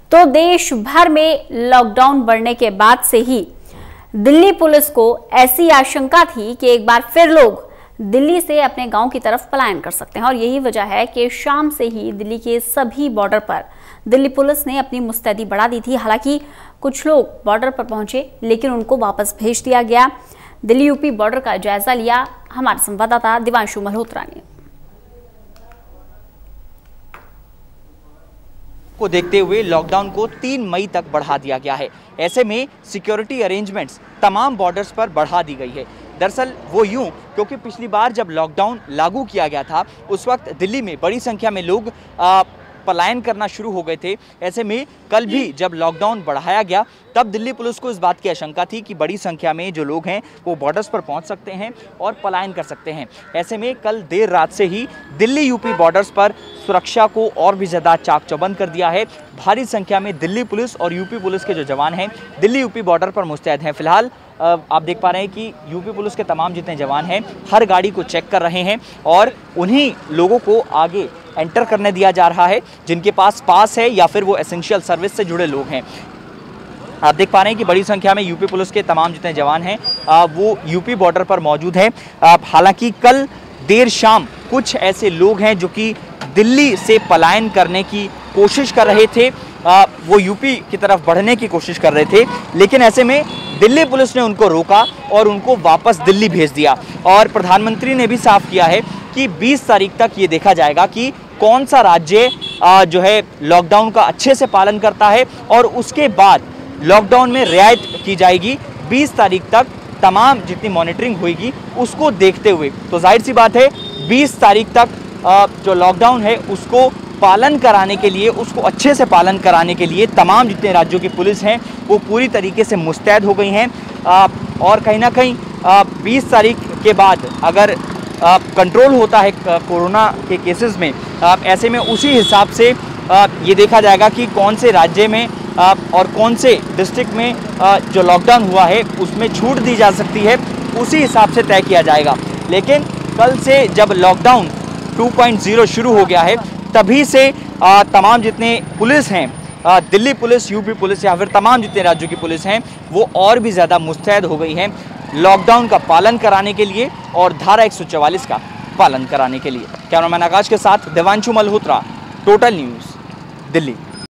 तो देश भर में लॉकडाउन बढ़ने के बाद से ही दिल्ली पुलिस को ऐसी आशंका थी कि एक बार फिर लोग दिल्ली से अपने गांव की तरफ पलायन कर सकते हैं और यही वजह है कि शाम से ही दिल्ली के सभी बॉर्डर पर दिल्ली पुलिस ने अपनी मुस्तैदी बढ़ा दी थी। हालांकि कुछ लोग बॉर्डर पर पहुंचे लेकिन उनको वापस भेज दिया गया। दिल्ली यूपी बॉर्डर का जायजा लिया हमारे संवाददाता दिवांशु मल्होत्रा ने। को देखते हुए लॉकडाउन को 3 मई तक बढ़ा दिया गया है। ऐसे में सिक्योरिटी अरेंजमेंट्स तमाम बॉर्डर्स पर बढ़ा दी गई है। दरअसल वो यूं क्योंकि पिछली बार जब लॉकडाउन लागू किया गया था उस वक्त दिल्ली में बड़ी संख्या में लोग पलायन करना शुरू हो गए थे। ऐसे में कल भी जब लॉकडाउन बढ़ाया गया तब दिल्ली पुलिस को इस बात की आशंका थी कि बड़ी संख्या में जो लोग हैं वो बॉर्डर्स पर पहुंच सकते हैं और पलायन कर सकते हैं। ऐसे में कल देर रात से ही दिल्ली यूपी बॉर्डर्स पर सुरक्षा को और भी ज़्यादा चाक चौबंद कर दिया है। भारी संख्या में दिल्ली पुलिस और यूपी पुलिस के जो जवान हैं दिल्ली यूपी बॉर्डर पर मुस्तैद हैं। फिलहाल आप देख पा रहे हैं कि यूपी पुलिस के तमाम जितने जवान हैं हर गाड़ी को चेक कर रहे हैं और उन्हीं लोगों को आगे एंटर करने दिया जा रहा है जिनके पास है या फिर वो एसेंशियल सर्विस से जुड़े लोग हैं। आप देख पा रहे हैं कि बड़ी संख्या में यूपी पुलिस के तमाम जितने जवान हैं वो यूपी बॉर्डर पर मौजूद हैं। हालांकि कल देर शाम कुछ ऐसे लोग हैं जो कि दिल्ली से पलायन करने की कोशिश कर रहे थे, वो यूपी की तरफ बढ़ने की कोशिश कर रहे थे, लेकिन ऐसे में दिल्ली पुलिस ने उनको रोका और उनको वापस दिल्ली भेज दिया। और प्रधानमंत्री ने भी साफ किया है कि 20 तारीख तक ये देखा जाएगा कि कौन सा राज्य जो है लॉकडाउन का अच्छे से पालन करता है और उसके बाद लॉकडाउन में रियायत की जाएगी। 20 तारीख तक तमाम जितनी मॉनिटरिंग होगी उसको देखते हुए तो जाहिर सी बात है 20 तारीख तक जो लॉकडाउन है उसको पालन कराने के लिए, उसको अच्छे से पालन कराने के लिए तमाम जितने राज्यों की पुलिस हैं वो पूरी तरीके से मुस्तैद हो गई हैं। और कहीं ना कहीं 20 तारीख के बाद अगर कंट्रोल होता है कोरोना के केसेस में, ऐसे में उसी हिसाब से ये देखा जाएगा कि कौन से राज्य में और कौन से डिस्ट्रिक्ट में जो लॉकडाउन हुआ है उसमें छूट दी जा सकती है, उसी हिसाब से तय किया जाएगा। लेकिन कल से जब लॉकडाउन 2.0 शुरू हो गया है तभी से तमाम जितने पुलिस हैं, दिल्ली पुलिस, यूपी पुलिस या फिर तमाम जितने राज्यों की पुलिस हैं वो और भी ज़्यादा मुस्तैद हो गई हैं लॉकडाउन का पालन कराने के लिए और धारा 144 का पालन कराने के लिए। कैमरामैन आकाश के साथ दिवांशु मल्होत्रा, टोटल न्यूज़, दिल्ली।